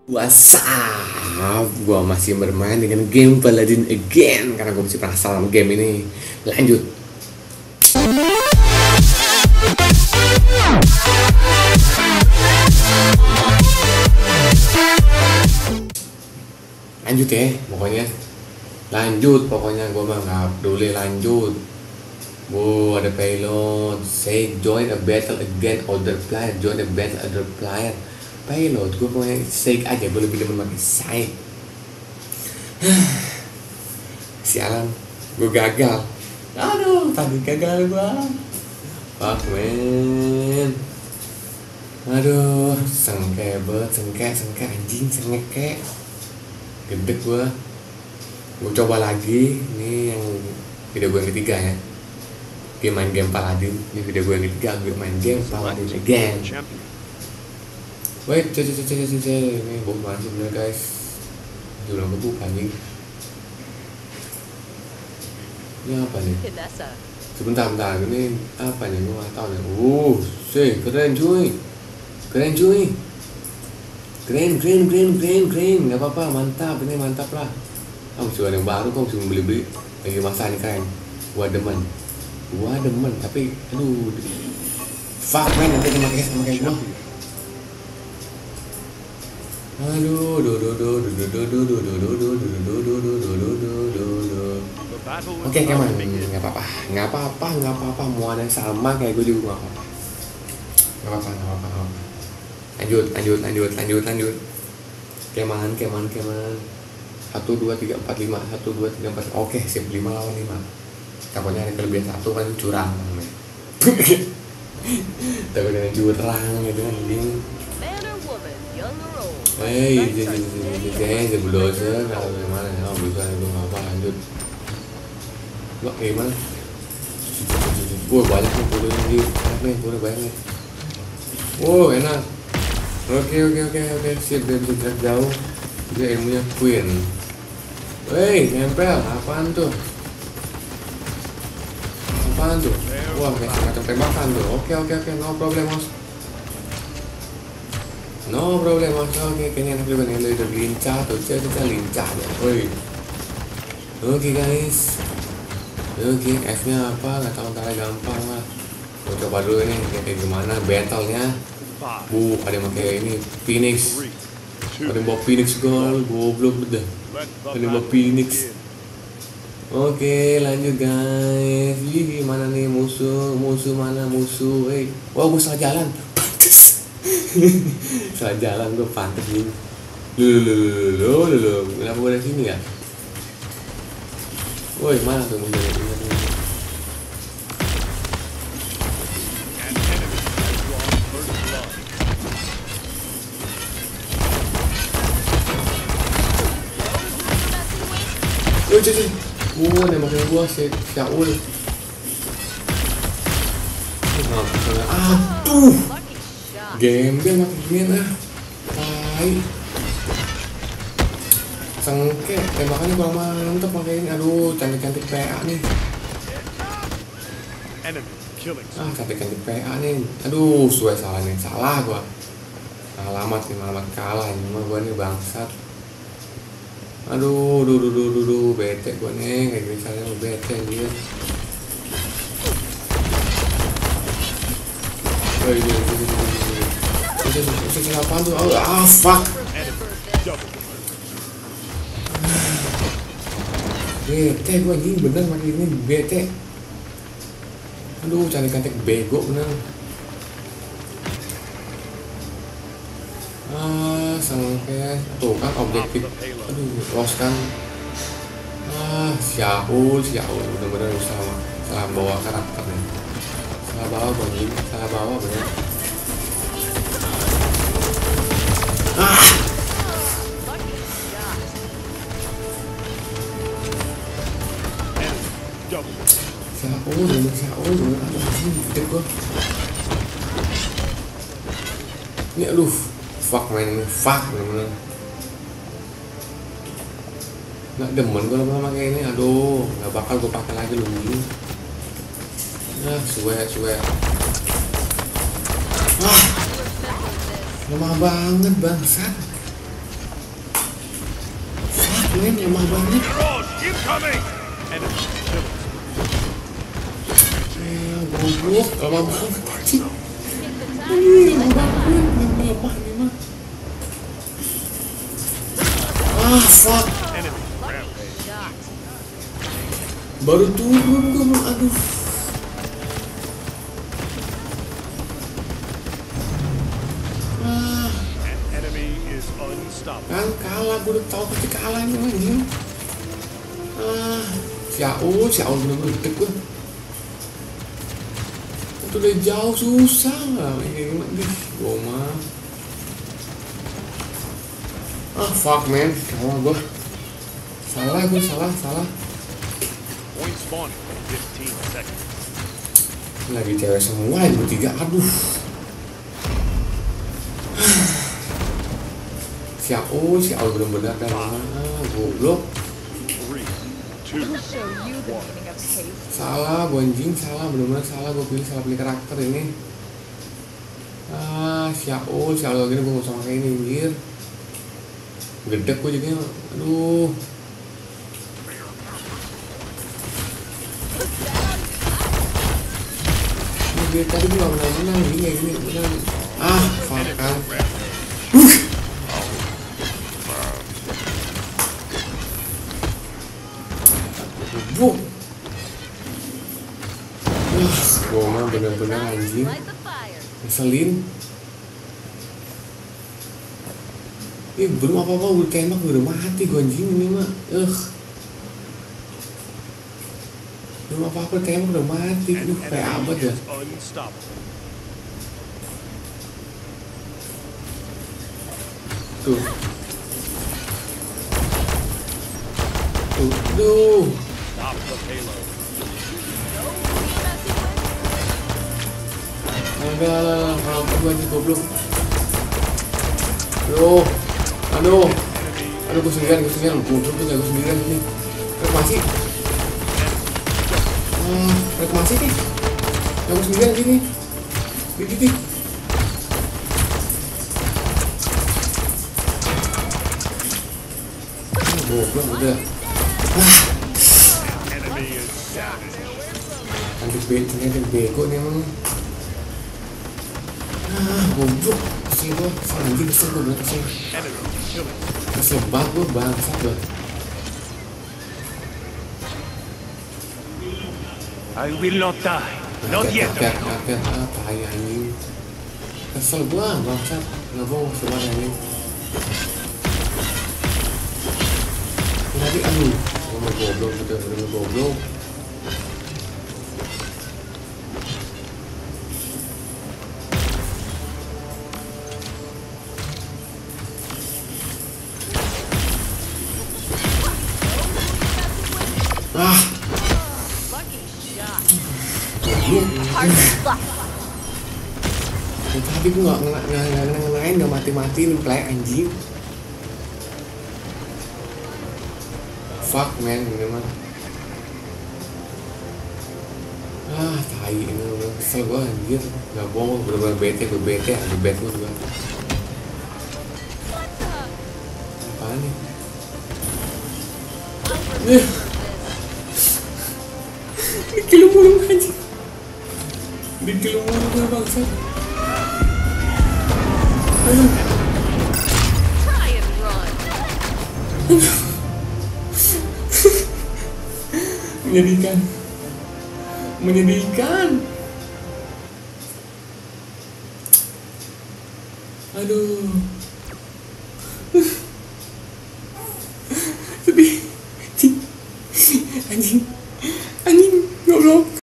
WhatsApp, gua masih bermain dengan game Paladin again karena gua masih penasaran sama game ini. Lanjut. Lanjut ya, pokoknya. Lanjut, pokoknya gua mah nggak peduli, lanjut. Ada payload. Say join a battle again other player. Join a battle other player. Payload, gue pokoknya sake aja, gue lebih demen pakai sake. Sialan, gue gagal. Aduh, tadi gagal gue. Fuck man. Aduh, sengke anjing, sengke. Gede gue. Gue coba lagi, ini yang video gue yang ketiga ya. Gue main game Paladin, ini video gue yang ketiga, gue main game Paladin again. Wait, ini bom banget sebenernya guys. Jualan kebuka nih. Ini apa nih? Sebentar, ini apa nih? Gue gak tau nih. Keren cuy. Keren. Gak apa-apa, mantap. Ini mantap lah. Kamu jual yang baru, kamu cuma beli-beli. Lagi masa nih keren. Gua demen, tapi aduh. Fuck man, nanti dia pakai gua. Aduh, Oke, kawan, nggak apa-apa. Mau ada yang sama kayak gue juga nggak apa-apa. Lanjut. Keman. 1, 2, 3, 4, 5. 1, 2, 3, 4. Oke, sip, 5 lawan 5. Takutnya ada kelebihan 1 kan curang. Takutnya curang gitu kan ini. Bulldozer kalau gimana ya, bulldozer itu apa, lanjut. Lo gimana? Banyak nih bulldozer nih, banyak nih. Enak. Oke, sip, dia bisa jarak jauh. Dia ilmunya Queen. Nempel, apaan tuh? Wah, kayak semacam tembakan tuh. Oke, no problem, Mas. Oke, kayaknya enak juga nih, udah lincah tuh, kita lincah deh. Oke guys. F-nya apa? Nggak tahu, ntar gampang lah. Gue coba dulu nih, kayak gimana battle-nya. Ada yang pakai ini Phoenix. Ada yang bawa Phoenix goblok bedah. Ada yang bawa Phoenix. Oke, lanjut guys. Mana nih musuh? Mana musuh? Wah, gue salah jalan. Salah jalan gue pantes nih. Kenapa gue dari sini ya? Mana tuh musuhnya? Nembaknya gue Syaul. Aduh, gembel makin tai. Sengke, tembakannya kurang mantep pakai ini. Aduh, cantik PA nih. Cantik PA nih. Aduh, salah nih. Salah gua. Alamat kalah ini mah gua nih bangsat. Aduh, bete gua nih, kayak gini saya bete dia. Apaan tuh? Fuck. Bete gua anjing, bener makin ini bete. Aduh, cantik bego bener. Sengke tuh kan objektif. Aduh, lost kan. Syaul bener-bener salah bawa karakternya. Salah bawa bener. Syaul bener. Aduh, gua. Ini aduh. Fuck bener-bener. Nggak demen gue lama pakai ini. Aduh, nggak bakal gue pakai lagi lu ini. Suwe. Lemah banget bangsat. men, lemah banget. Goblok, lemah banget anjing. Lemah banget, lemah ini mah. Fuck. Baru turun gue, aduh. Kan kalah, gue udah tau pasti kalahnya anjing. Si Aul bener-bener deket gue. Itu udah jauh, susah lah ini gue mah. Fuck man, kalah gue. Salah. Lagi cewek semua yang bertiga, aduh. Si Aul bener-bener dah goblok. Salah, gue anjing, bener-bener salah, gue pilih karakter ini. Si Aul lagi gue gak usah pakai ini anjir. Gedek gue jadinya, aduh. Ini tadi gue gak menang gini, menang. Fuck kan. Buk. Gue mah bener-bener anjing. Ngeselin. Belum apa-apa udah tembak udah mati gue anjing ini mah. Belum apa-apa tembak udah mati. Kayak abad ya. Tuh. Alah, rampok gue anjing goblok. Aduh, gue sendirian, goblok tuh gak gue sendirian nih. Reklamasi nih. Gak gue sendirian gini. Gini. Goblok udah. Anjing bego nih emang. Goblok. Kesel gue, kesel gue bilang kesel. Kesel banget gue, bangsat gue. I will not die, not yet. Kaget, tai anjing. Kesel gue, bangsat. Gak bohong, kesel banget anjing. Tadi aduh, goblok, bener-bener goblok. Tapi gue gak mati-matiin play anjing. Fuck man, ini mah. Tai ini udah kesel gue anjir. Gak bohong, bener-bener bete gue juga. Apaan nih? Dikilu mulu anjing. Dikilu mulu gue bangsa. Try and run. Menyedihkan. Aduh. Sedih. Anjing.